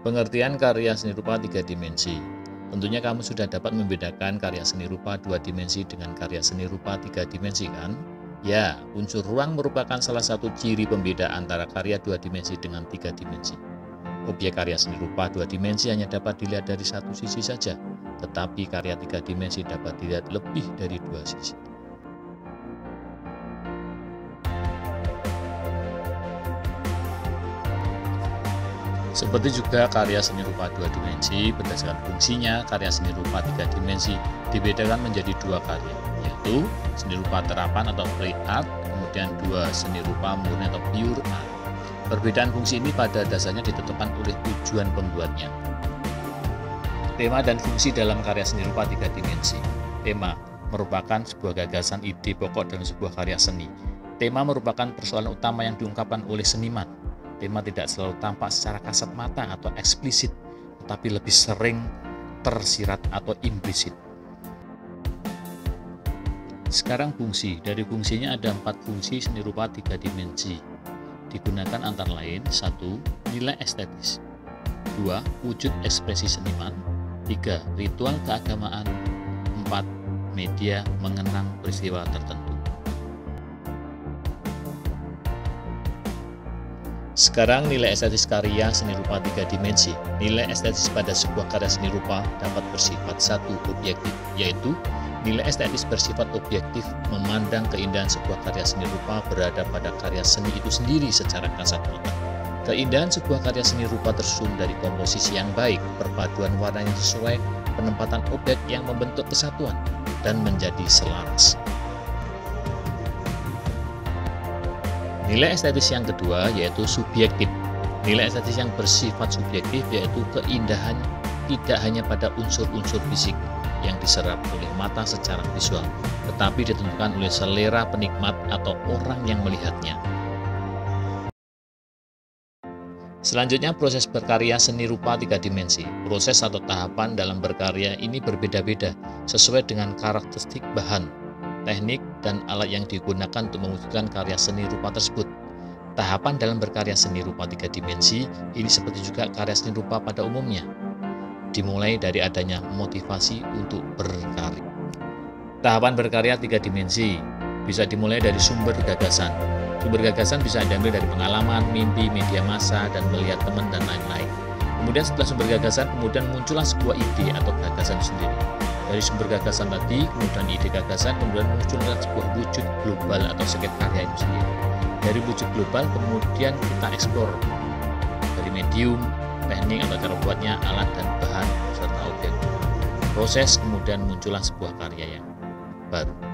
Pengertian karya seni rupa 3 dimensi. Tentunya kamu sudah dapat membedakan karya seni rupa 2 dimensi dengan karya seni rupa 3 dimensi kan? Ya, unsur ruang merupakan salah satu ciri pembeda antara karya 2 dimensi dengan 3 dimensi. Objek karya seni rupa 2 dimensi hanya dapat dilihat dari satu sisi saja, tetapi karya 3 dimensi dapat dilihat lebih dari 2 sisi. Seperti juga karya seni rupa 2 dimensi, berdasarkan fungsinya, karya seni rupa 3 dimensi dibedakan menjadi 2 karya, yaitu seni rupa terapan atau free art, kemudian 2 seni rupa murni atau pure art. Perbedaan fungsi ini pada dasarnya ditetapkan oleh tujuan pembuatnya. Tema dan fungsi dalam karya seni rupa 3 dimensi. Tema merupakan sebuah gagasan ide pokok dalam sebuah karya seni. Tema merupakan persoalan utama yang diungkapkan oleh seniman. Tema tidak selalu tampak secara kasat mata atau eksplisit, tetapi lebih sering tersirat atau implisit. Sekarang fungsi. Dari fungsinya ada 4 fungsi seni rupa 3 dimensi. Digunakan antara lain 1. Nilai estetis, 2. Wujud ekspresi seniman, 3. Ritual keagamaan, 4. Media mengenang peristiwa tertentu. Sekarang nilai estetis karya seni rupa 3 dimensi. Nilai estetis pada sebuah karya seni rupa dapat bersifat 1. Objektif, yaitu nilai estetis bersifat objektif, memandang keindahan sebuah karya seni rupa berada pada karya seni itu sendiri secara kasat mata. Keindahan sebuah karya seni rupa tersusun dari komposisi yang baik, perpaduan warna yang sesuai, penempatan objek yang membentuk kesatuan, dan menjadi selaras. Nilai estetis yang kedua yaitu subjektif. Nilai estetis yang bersifat subjektif yaitu keindahan tidak hanya pada unsur-unsur fisik yang diserap oleh mata secara visual, tetapi ditentukan oleh selera penikmat atau orang yang melihatnya. Selanjutnya, proses berkarya seni rupa 3 dimensi. Proses atau tahapan dalam berkarya ini berbeda-beda sesuai dengan karakteristik bahan, teknik, dan alat yang digunakan untuk mewujudkan karya seni rupa tersebut. Tahapan dalam berkarya seni rupa 3 dimensi ini seperti juga karya seni rupa pada umumnya, dimulai dari adanya motivasi untuk berkarya. Tahapan berkarya 3 dimensi bisa dimulai dari sumber gagasan. Sumber gagasan bisa diambil dari pengalaman, mimpi, media massa, dan melihat teman dan lain-lain. Kemudian setelah sumber gagasan, kemudian muncullah sebuah ide atau gagasan sendiri. Dari sumber gagasan tadi, kemudian ide gagasan, kemudian muncullah sebuah wujud global atau seket karya itu sendiri. Dari wujud global, kemudian kita eksplor dari medium, teknik atau cara buatnya, alat dan bahan, serta objek. Proses kemudian muncullah sebuah karya yang baru.